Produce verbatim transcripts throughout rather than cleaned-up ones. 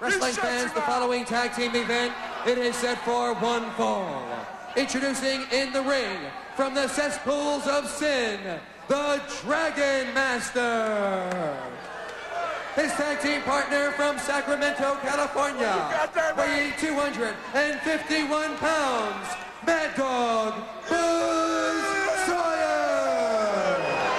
Wrestling fans, the following tag team event, it is set for one fall. Introducing in the ring, from the cesspools of sin, the Dragon Master. His tag team partner from Sacramento, California, weighing two hundred fifty-one pounds, Mad Dog Buzz Sawyer.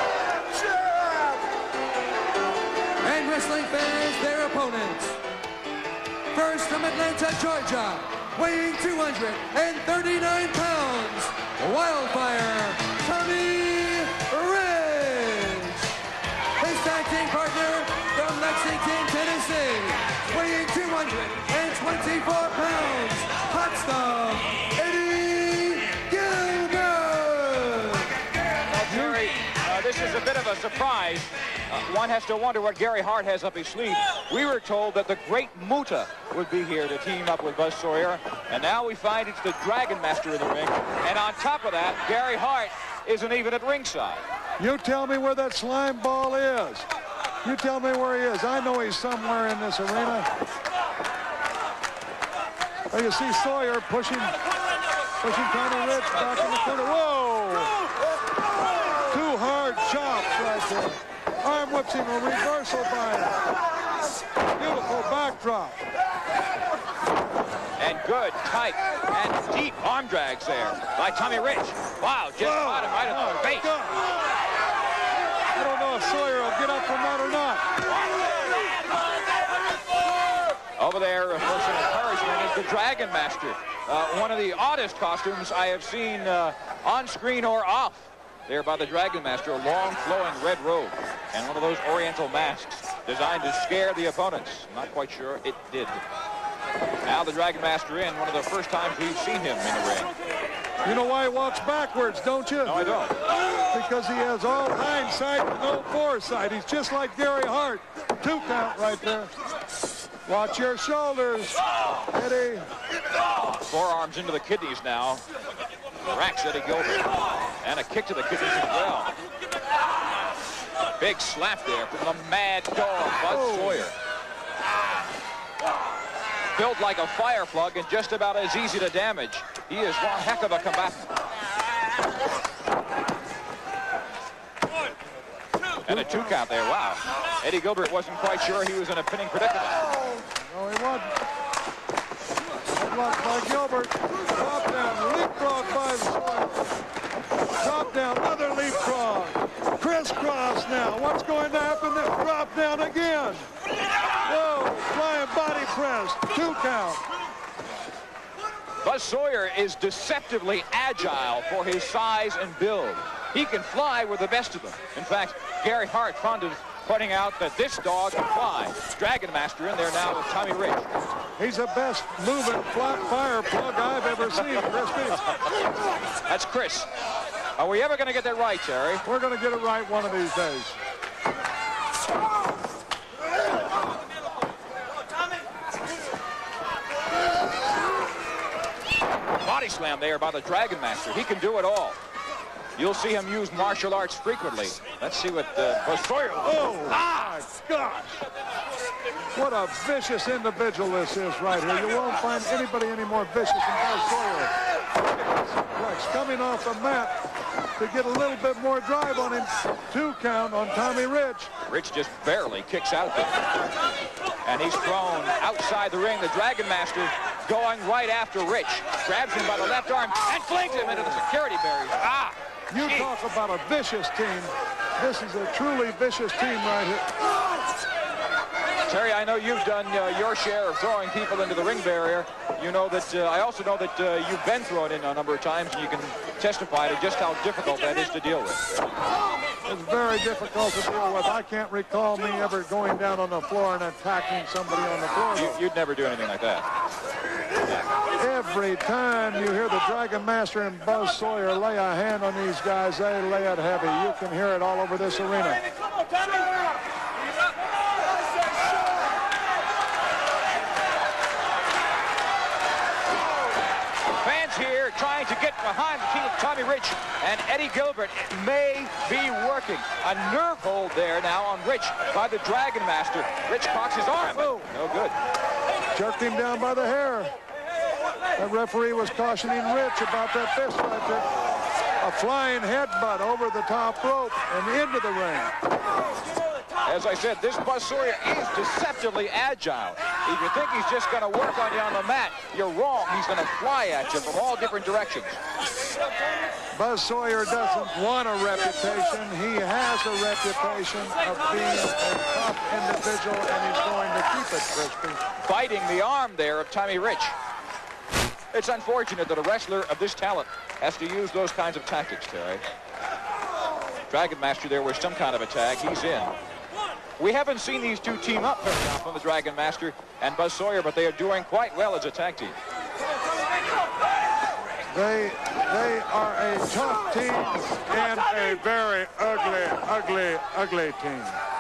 And wrestling fans, their opponents. First from Atlanta, Georgia, weighing two hundred thirty-nine pounds, Wildfire Tommy Ridge. His tag team partner from Lexington, Tennessee, weighing two hundred twenty-four pounds, Hot Stuff Eddie Gilbert. Well, Jerry, uh, this is a bit of a surprise. Uh, one has to wonder what Gary Hart has up his sleeve. We were told that the Great Muta would be here to team up with Buzz Sawyer, and now we find it's the Dragon Master in the ring. And on top of that, Gary Hart isn't even at ringside. You tell me where that slime ball is. You tell me where he is. I know he's somewhere in this arena. Oh, you see Sawyer pushing, pushing Tommy Ridge back in the corner. Whoa! Two hard chops right there. Arm whips him, a reversal by him. Beautiful backdrop. And good, tight, and deep arm drags there by Tommy Ridge. Wow, just caught him right in the face. God. I don't know if Sawyer will get up from that or not. Over there, of course, an encouragement is the Dragon Master. Uh, one of the oddest costumes I have seen uh, on screen or off. There by the Dragon Master, a long flowing red robe and one of those oriental masks designed to scare the opponents. Not quite sure it did. Now the Dragon Master in, one of the first times we've seen him in the ring. You know why he walks backwards, don't you? No, I don't. Because he has all hindsight and no foresight. He's just like Gary Hart. Two count right there. Watch your shoulders, Eddie. Forearms into the kidneys now. Racks Eddie Gilbert. And a kick to the kidneys as well. Big slap there from the Mad Dog, Buzz oh. Sawyer. Built like a fire plug and just about as easy to damage. He is one heck of a combatant. And a two count there, wow. Eddie Gilbert wasn't quite sure he was in a pinning predicament. No, he wasn't. Blocked by Gilbert. Drop down, leapfrog by Sawyer. Drop down, another leapfrog. Crisscross now. What's going to happen? This drop down again. Whoa, flying body press. Two count. Buzz Sawyer is deceptively agile for his size and build. He can fly with the best of them. In fact, Gary Hart fond of pointing out that this dog can fly. Dragon Master in there now with Tommy Ridge. He's the best moving flat fire plug I've ever seen, Crispy. That's Chris. Are we ever going to get that right, Terry? We're going to get it right one of these days. Body slam there by the Dragon Master. He can do it all. You'll see him use martial arts frequently. Let's see what uh, Buzz Sawyer. Oh, my gosh. What a vicious individual this is right here. You won't find anybody any more vicious than Buzz Sawyer. Suplex coming off the mat to get a little bit more drive on him. Two count on Tommy Ridge. Ridge just barely kicks out there. And he's thrown outside the ring. The Dragon Master going right after Ridge. Grabs him by the left arm and flings him into the security barriers. Ah! You Jeez. talk about a vicious team. This is a truly vicious team right here. Terry, I know you've done uh, your share of throwing people into the ring barrier. You know that, uh, I also know that uh, you've been thrown in a number of times, and you can testify to just how difficult that is to deal with. It's very difficult to deal with. I can't recall me ever going down on the floor and attacking somebody on the floor. You, you'd never do anything like that. Every time you hear the Dragon Master and Buzz Sawyer lay a hand on these guys, they lay it heavy. You can hear it all over this arena. Fans here trying to get behind the team of Tommy Ridge, and Eddie Gilbert may be working. A nerve hold there now on Ridge by the Dragon Master. Ridge cocks his arm. No good. jerked him down by the hair. The referee was cautioning Rich about that fist right there. A flying headbutt over the top rope and into the ring. As I said, this Buzz Sawyer is deceptively agile. If you think he's just going to work on you on the mat, you're wrong. He's going to fly at you from all different directions. Buzz Sawyer doesn't want a reputation. He has a reputation of being a tough individual, and he's going to keep it, Crispy. Fighting the arm there of Tommy Rich. It's unfortunate that a wrestler of this talent has to use those kinds of tactics, Terry. Dragon Master there with some kind of attack. He's in. We haven't seen these two team up very often, the Dragon Master and Buzz Sawyer, but they are doing quite well as a tag team. They, they are a tough team and a very ugly, ugly, ugly team.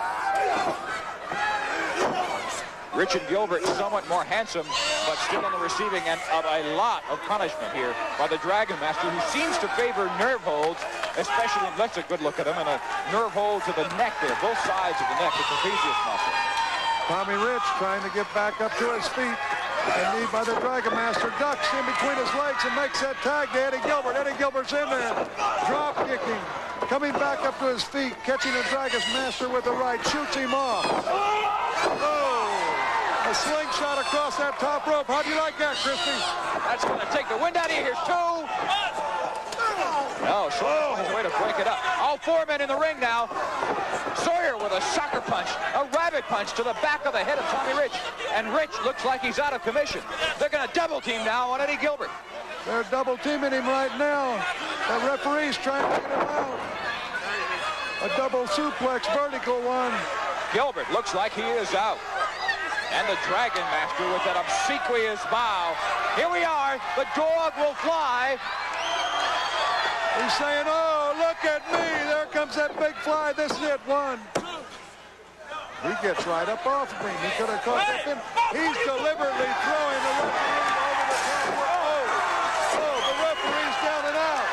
Rich and Gilbert somewhat more handsome, but still on the receiving end of a lot of punishment here by the Dragon Master, who seems to favor nerve holds, especially, let's a good look at him, and a nerve hold to the neck there, both sides of the neck, the trapezius muscle. Tommy Rich trying to get back up to his feet. And knee by the Dragon Master, ducks in between his legs and makes that tag to Eddie Gilbert. Eddie Gilbert's in there, drop kicking, coming back up to his feet, catching the Dragon Master with the right, shoots him off. Oh, a slingshot across that top rope. How do you like that, Christy? That's going to take the wind out of here. Here's two. No, Sawyer has a way to break it up. All four men in the ring now. Sawyer with a sucker punch, a rabbit punch to the back of the head of Tommy Rich. And Rich looks like he's out of commission. They're going to double team now on Eddie Gilbert. They're double teaming him right now. The referee's trying to get him out. A double suplex, vertical one. Gilbert looks like he is out. And the Dragon Master with that obsequious bow. Here we are. The dog will fly. He's saying, oh, look at me. There comes that big fly. This is it. One. He gets right up off of him. He could have caught that pin. He's deliberately throwing the referee over the top. Oh, oh, the referee's down and out.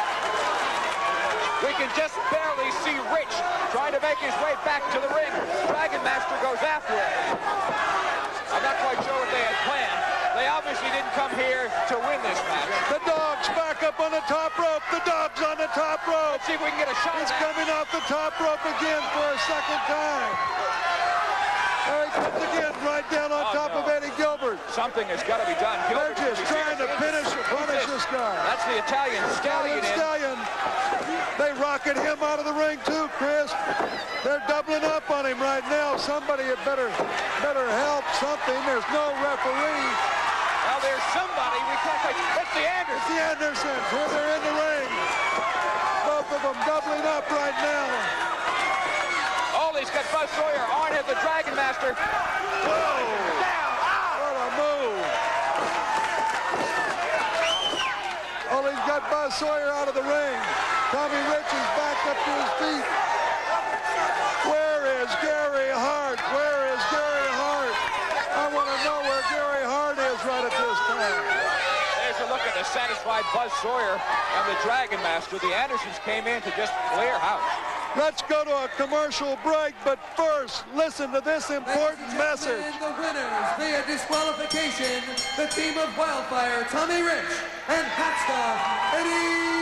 We can just barely see Rich trying to make his way back to the ring. Dragon Master goes after him. I'm not quite sure what they had planned. They obviously didn't come here to win this match. The dog's back up on the top rope. The dog's on the top rope. Let's see if we can get a shot. He's coming off the top rope again for a second time. There he comes again, right down on oh, top no. of Eddie Gilbert. Something has got to be done. Gilbert They're just trying to finish, punish this guy. That's the Italian Stallion. Stallion. They rocket him out of the ring too, Chris. They're doubling up on him right now. Somebody had better, better help something. There's no referee. Well, there's somebody. We can't say it's the Andersons. It's the Andersons. Here they're in the ring. Both of them doubling up right now. Oh, he's got Buzz Sawyer on hit the Dragon Master. Whoa! Down. Ah! What a move! Oh, he's got Buzz Sawyer out of the ring. Tommy Rich is back up to his feet. Where is Gary Hart? Where is Gary Hart? I want to know where Gary Hart is right at this time. There's a look at the satisfied Buzz Sawyer and the Dragon Master. The Andersons came in to just clear house. Let's go to a commercial break, but first, listen to this important message. The winners via disqualification, the team of Wildfire, Tommy Rich, and Hatsta, Eddie